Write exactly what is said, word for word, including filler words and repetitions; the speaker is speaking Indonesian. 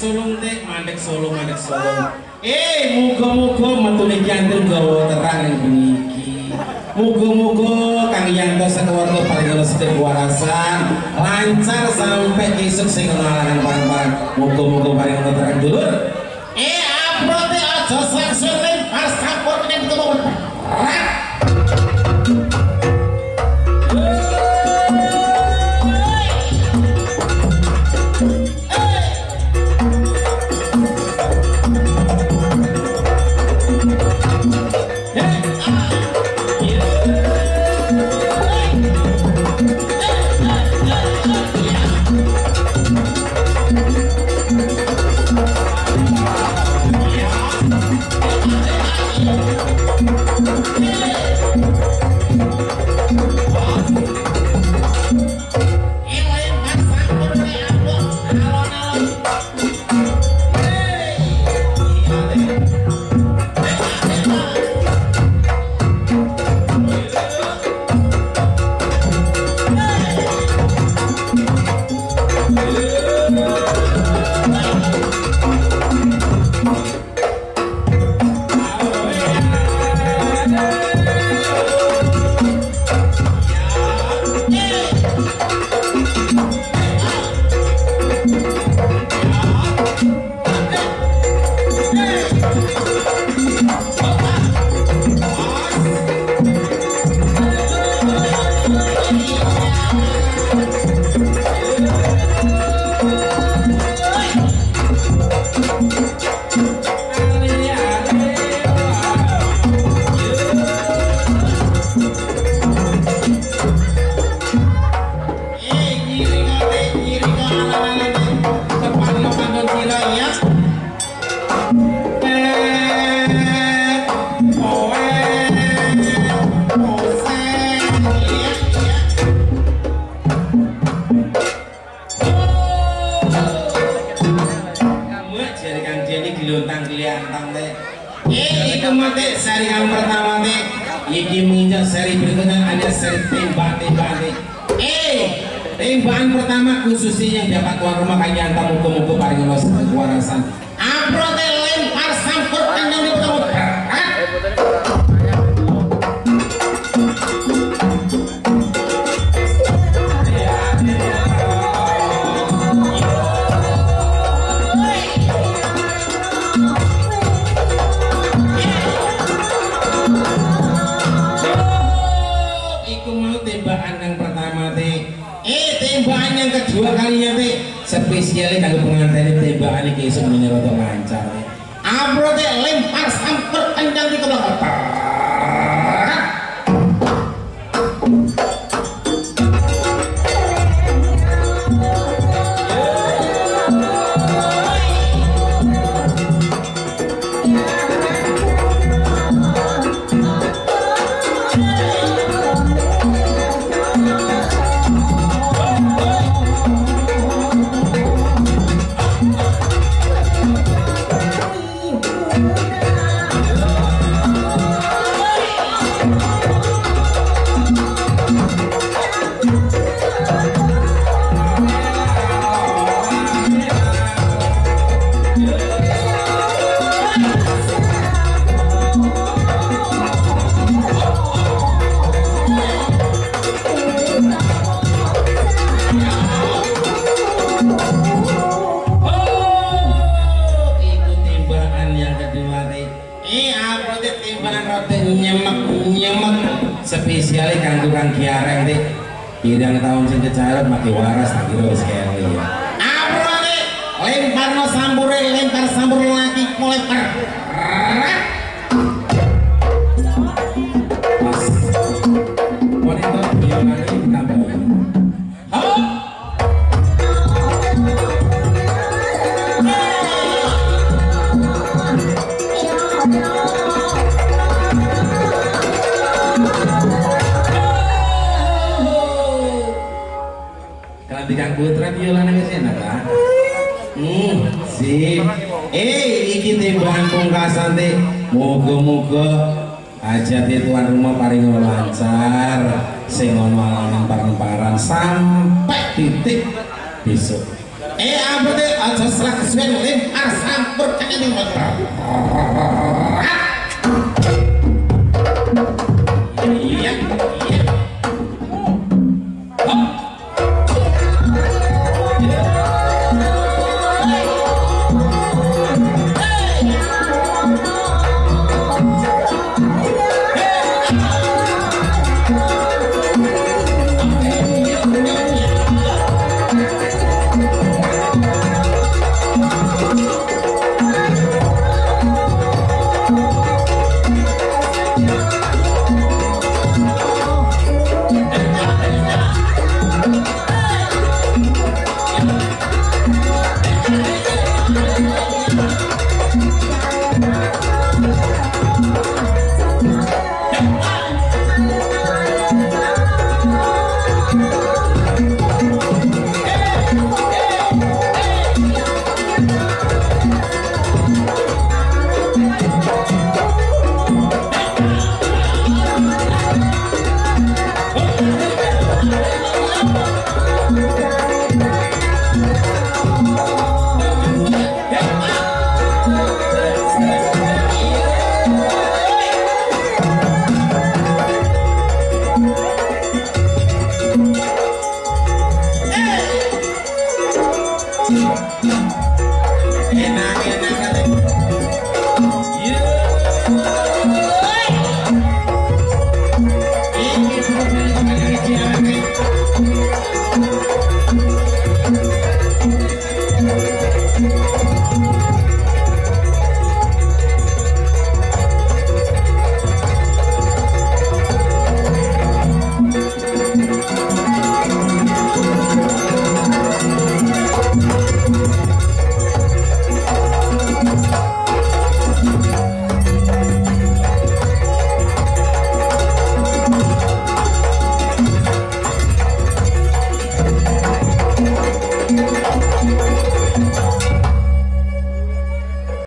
sulung teh mandek sulung mandek sulung. Eh muga-muga metu niki anten gawa terang ning niki. Muga-muga Kang Yanto sakeluarga paling sedaya warasan lancar sampai esuk sing ngalangan barang-barang. Muga-muga paling terang dulur. Eh apa teh aja saksun lempar sampur ning ketemu. Khususnya yang dapat tuan rumah Kang Yanto muga-muga paring sedaya warasan. Apro teh lempar sampur kandang di ketemu. Iku mau tembakan yang pertama teh. Eh tembakan yang kedua kalinya teh spesialnya kanggo pengantin tembakan iki iso menyerot lancar. Abro teh lempar sampur kencang di kebelakang. Spesialnya kanggo Kang Kiareng teh pirang tahun sing kecarep make waras tak kira wis kere ya. Abro teh lemparno sampure lempar sampur lagi kolektor. Pas wanita biolane tambah. Halo. Kang Putra biolane wis enak kan? Hmm, sip. Eh, iki tembakan pungkasan teh. Moga-moga hajate tuan rumah paring lancar, sing ono alangan parang-parang sampai titik besok. Eh, apa teh? aja serak kesuwen lempar sampur kene motor. Iya, iya.